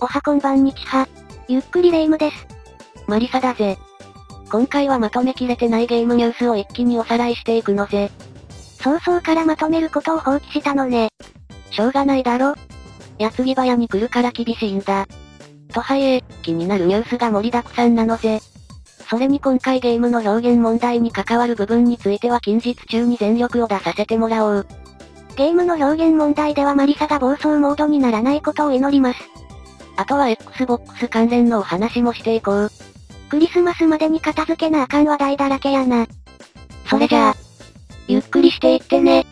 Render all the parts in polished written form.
おはこんばんにちは。ゆっくりレ夢ムです。 マリサだぜ。今回はまとめきれてないゲームニュースを一気におさらいしていくのぜ。 早々からまとめることを放棄したのね。 しょうがないだろ。矢継ぎ早に来るから厳しいんだ。とはいえ、気になるニュースが盛りだくさんなのぜ。それに今回ゲームの表現問題に関わる部分については近日中に全力を出させてもらおう。 ゲームの表現問題ではマリサが暴走モードにならないことを祈ります。 あとは Xbox 関連のお話もしていこう。 クリスマスまでに片付けなあかん話題だらけやな。 それじゃあ、ゆっくりしていってね。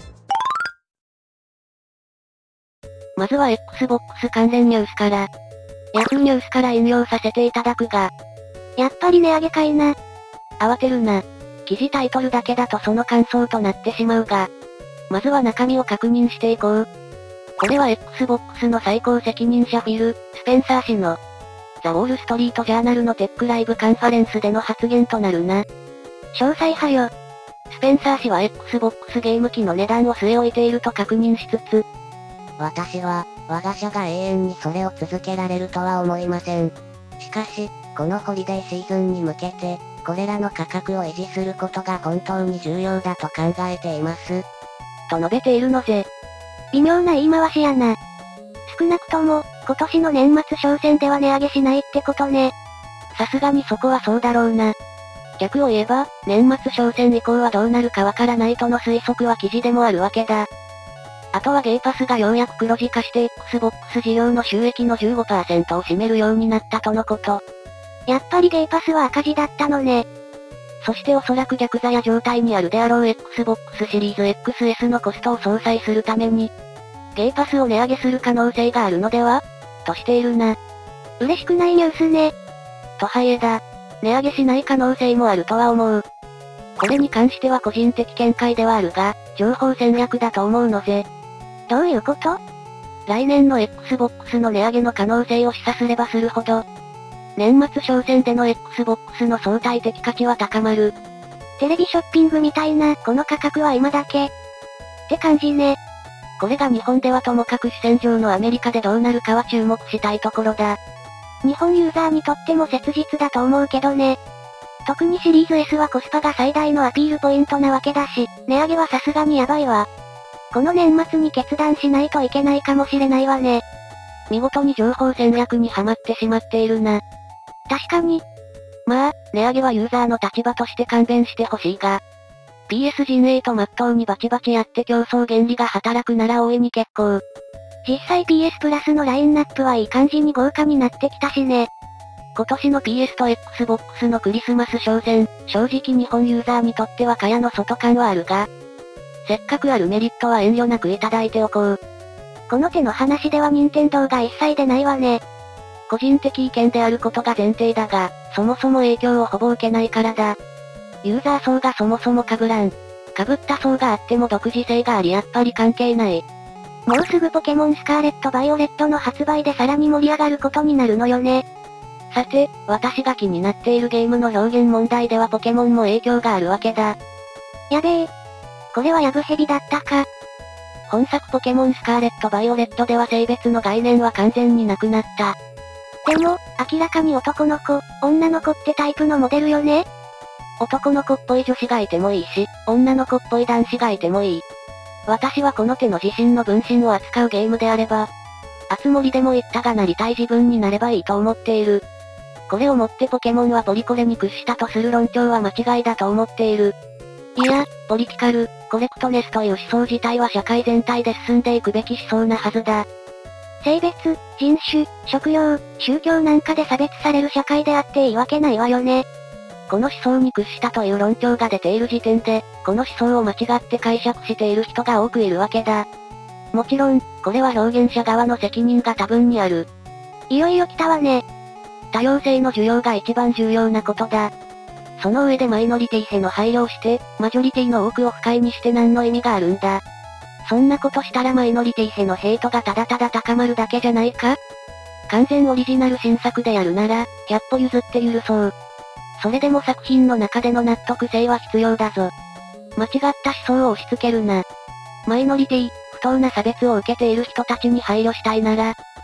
まずは Xbox 関連ニュースから。Yahoo ニュースから引用させていただくが。 やっぱり値上げかいな。 慌てるな。記事タイトルだけだとその感想となってしまうが。まずは中身を確認していこう。これは Xbox の最高責任者フィル・スペンサー氏の、ザ・ウォール・ストリート・ジャーナルのテックライブカンファレンスでの発言となるな。 詳細はよ。 スペンサー氏は Xbox ゲーム機の値段を据え置いていると確認しつつ、 私は、我が社が永遠にそれを続けられるとは思いません。しかし、このホリデーシーズンに向けて、これらの価格を維持することが本当に重要だと考えています。 と述べているのぜ。 微妙な言い回しやな。少なくとも、今年の年末商戦では値上げしないってことね。 さすがにそこはそうだろうな。逆を言えば、年末商戦以降はどうなるかわからないとの推測は記事でもあるわけだ。あとはゲーパスがようやく黒字化して Xbox 事業の収益の 15% を占めるようになったとのこと。 やっぱりゲーパスは赤字だったのね。 そしておそらく逆座や状態にあるであろう Xbox シリーズ XS のコストを相殺するために、ゲーパスを値上げする可能性があるのではとしているな。 嬉しくないニュースね。 とはいえだ。値上げしない可能性もあるとは思う。これに関しては個人的見解ではあるが、情報戦略だと思うのぜ。 どういうこと？ 来年の Xbox の値上げの可能性を示唆すればするほど、年末商戦での Xbox の相対的価値は高まる。 テレビショッピングみたいな、この価格は今だけ。って感じね。 これが日本ではともかく視線上のアメリカでどうなるかは注目したいところだ。 日本ユーザーにとっても切実だと思うけどね。特にシリーズ S はコスパが最大のアピールポイントなわけだし、値上げはさすがにやばいわ。この年末に決断しないといけないかもしれないわね。 見事に情報戦略にはまってしまっているな。 確かに。 まあ、値上げはユーザーの立場として勘弁してほしいが、PS 陣営と真っ当にバチバチやって競争原理が働くなら大いに結構。 実際 PS プラスのラインナップはいい感じに豪華になってきたしね。 今年の PS と Xbox のクリスマス商戦、正直日本ユーザーにとっては蚊帳の外感はあるが、せっかくあるメリットは遠慮なくいただいておこう。 この手の話では任天堂が一切出ないわね。 個人的意見であることが前提だが、そもそも影響をほぼ受けないからだ。ユーザー層がそもそも被らん。被った層があっても独自性がありやっぱり関係ない。 もうすぐポケモンスカーレット・バイオレットの発売でさらに盛り上がることになるのよね。 さて、私が気になっているゲームの表現問題ではポケモンも影響があるわけだ。 やべえ。これはヤブヘビだったか。 本作ポケモンスカーレット・バイオレットでは性別の概念は完全になくなった。 でも、明らかに男の子、女の子ってタイプのモデルよね？ 男の子っぽい女子がいてもいいし、女の子っぽい男子がいてもいい。私はこの手の自身の分身を扱うゲームであれば、あつ森でも言ったがなりたい自分になればいいと思っている。これをもってポケモンはポリコレに屈したとする論調は間違いだと思っている。いや、ポリティカル、コレクトネスという思想自体は社会全体で進んでいくべき思想なはずだ。 性別、人種、職業、宗教なんかで差別される社会であっていいわけないわよね。 この思想に屈したという論調が出ている時点で、この思想を間違って解釈している人が多くいるわけだ。もちろん、これは表現者側の責任が多分にある。 いよいよ来たわね。 多様性の需要が一番重要なことだ。その上でマイノリティへの配慮をして、マジョリティの多くを不快にして何の意味があるんだ。そんなことしたらマイノリティへのヘイトがただただ高まるだけじゃないか？完全オリジナル新作でやるなら、100歩譲って許そう。それでも作品の中での納得性は必要だぞ。間違った思想を押し付けるな。マイノリティ、不当な差別を受けている人たちに配慮したいなら、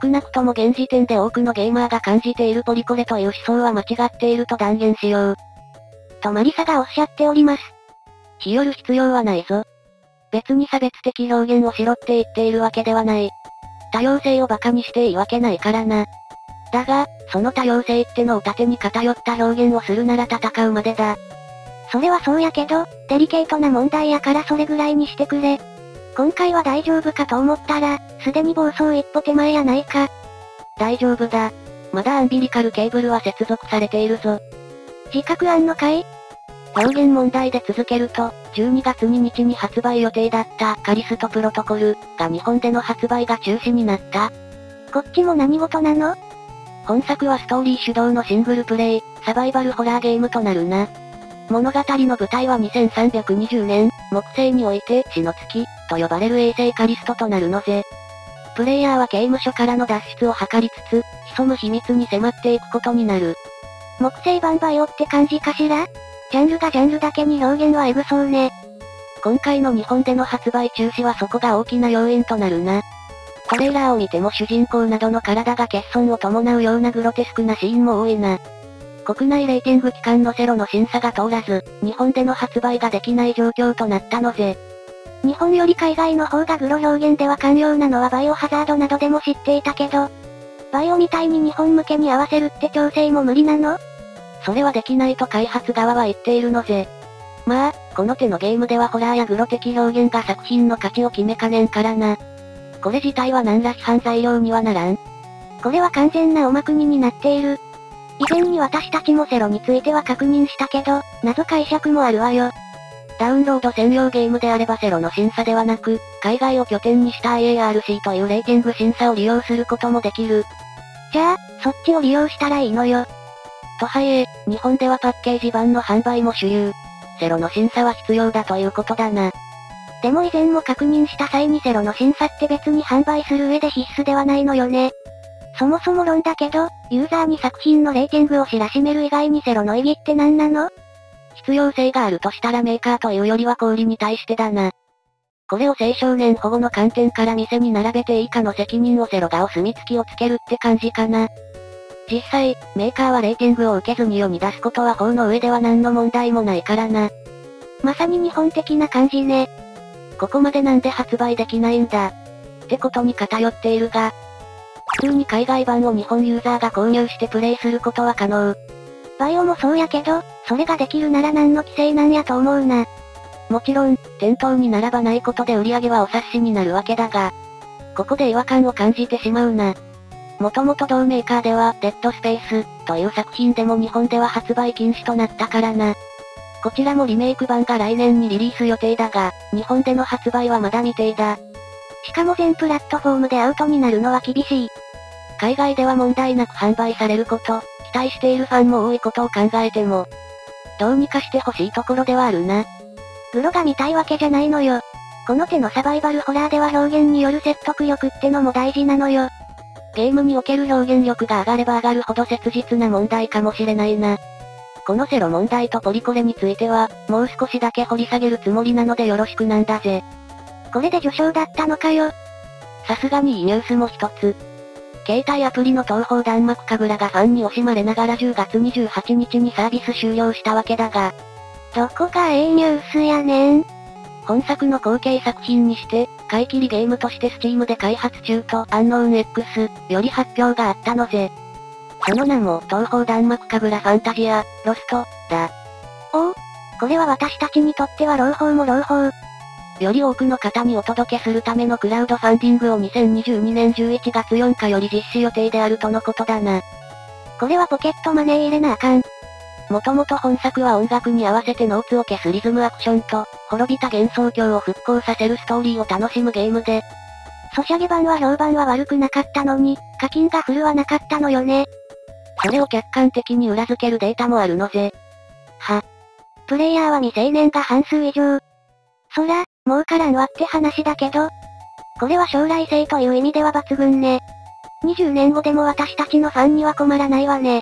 少なくとも現時点で多くのゲーマーが感じているポリコレという思想は間違っていると断言しよう。 とマリサがおっしゃっております。 日和る必要はないぞ。別に差別的表現をしろって言っているわけではない。多様性を馬鹿にしていいわけないからな。だが、その多様性ってのを盾に偏った表現をするなら戦うまでだ。 それはそうやけど、デリケートな問題やからそれぐらいにしてくれ。今回は大丈夫かと思ったら、すでに暴走一歩手前やないか。 大丈夫だ。まだアンビリカルケーブルは接続されているぞ。 自覚あんのかい？ 表現問題で続けると、12月2日に発売予定だったカリストプロトコルが日本での発売が中止になった。 こっちも何事なの？ 本作はストーリー主導のシングルプレイ、サバイバルホラーゲームとなるな。物語の舞台は2320年、木星において死の月と呼ばれる衛星カリストとなるのぜ。プレイヤーは刑務所からの脱出を図りつつ、潜む秘密に迫っていくことになる。 木星版バイオって感じかしら？ジャンルがジャンルだけに表現はエグそうね。 今回の日本での発売中止はそこが大きな要因となるな。トレーラーを見ても主人公などの体が欠損を伴うようなグロテスクなシーンも多いな。国内レーティング機関のセロの審査が通らず、日本での発売ができない状況となったのぜ。 日本より海外の方がグロ表現では寛容なのはバイオハザードなどでも知っていたけど、バイオみたいに日本向けに合わせるって調整も無理なの？ それはできないと開発側は言っているのぜ。まあ、この手のゲームではホラーやグロ的表現が作品の価値を決めかねんからな。これ自体は何ら批判材料にはならん。 これは完全なおまくにになっている。以前に私たちもセロについては確認したけど、謎解釈もあるわよ。 ダウンロード専用ゲームであればセロの審査ではなく、海外を拠点にした IARC というレーティング審査を利用することもできる。 じゃあ、そっちを利用したらいいのよ。 とはいえ、日本ではパッケージ版の販売も主流。セロの審査は必要だということだな。 でも以前も確認した際にセロの審査って別に販売する上で必須ではないのよね。そもそも論だけど、ユーザーに作品のレーティングを知らしめる以外にセロの意義って何なの？ 必要性があるとしたらメーカーというよりは小売りに対してだな。これを青少年保護の観点から店に並べていいかの責任をセロがお墨付きをつけるって感じかな。実際、メーカーはレーティングを受けずに世に出すことは法の上では何の問題もないからな。 まさに日本的な感じね。 ここまでなんで発売できないんだ。ってことに偏っているが、普通に海外版を日本ユーザーが購入してプレイすることは可能。 バイオもそうやけど、それができるなら何の規制なんやと思うな。 もちろん、店頭に並ばないことで売り上げはお察しになるわけだが、ここで違和感を感じてしまうな。もともと同メーカーでは、デッドスペース、という作品でも日本では発売禁止となったからな。こちらもリメイク版が来年にリリース予定だが、日本での発売はまだ未定だ。 しかも全プラットフォームでアウトになるのは厳しい。 海外では問題なく販売されること、期待しているファンも多いことを考えても、どうにかしてほしいところではあるな。 グロが見たいわけじゃないのよ。この手のサバイバルホラーでは表現による説得力ってのも大事なのよ。 ゲームにおける表現力が上がれば上がるほど切実な問題かもしれないな。このセロ問題とポリコレについては、もう少しだけ掘り下げるつもりなのでよろしくなんだぜ。 これで序章だったのかよ。 さすがにいいニュースも一つ。携帯アプリの東方弾幕神楽がファンに惜しまれながら10月28日にサービス終了したわけだが。 どこがニュースやねん。 本作の後継作品にして、買い切りゲームとしてスチームで開発中とアンノーン X より発表があったのぜ。その名も東方弾幕神楽ファンタジア、ロスト、だ。 おお、これは私たちにとっては朗報も朗報。 より多くの方にお届けするためのクラウドファンディングを2022年11月4日より実施予定であるとのことだな。 これはポケットマネー入れなあかん。 もともと本作は音楽に合わせてノーツを消すリズムアクションと、滅びた幻想郷を復興させるストーリーを楽しむゲームで、 ソシャゲ版は評判は悪くなかったのに、課金が振るわなかったのよね。 それを客観的に裏付けるデータもあるのぜ。 プレイヤーは未成年が半数以上。そら、儲からんわって話だけど、これは将来性という意味では抜群ね。20年後でも私たちのファンには困らないわね。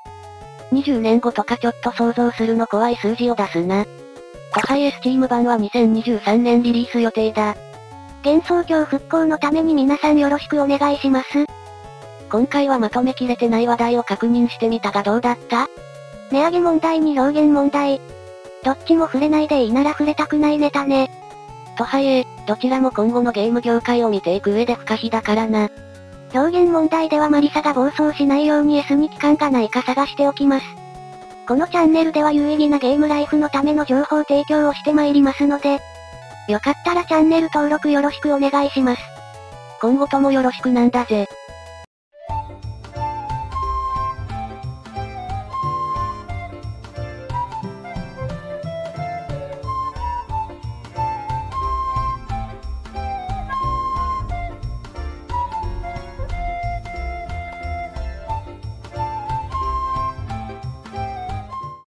20年後とかちょっと想像するの怖い数字を出すな。とはいえスチーム版は2023年リリース予定だ。 幻想郷復興のために皆さんよろしくお願いします。 今回はまとめきれてない話題を確認してみたがどうだった？ 値上げ問題に表現問題。どっちも触れないでいいなら触れたくないネタね。 とはいえ、どちらも今後のゲーム業界を見ていく上で不可避だからな。 表現問題ではマリサが暴走しないように S に期間がないか探しておきます。このチャンネルでは有意義なゲームライフのための情報提供をしてまいりますので、よかったらチャンネル登録よろしくお願いします。 今後ともよろしくなんだぜ。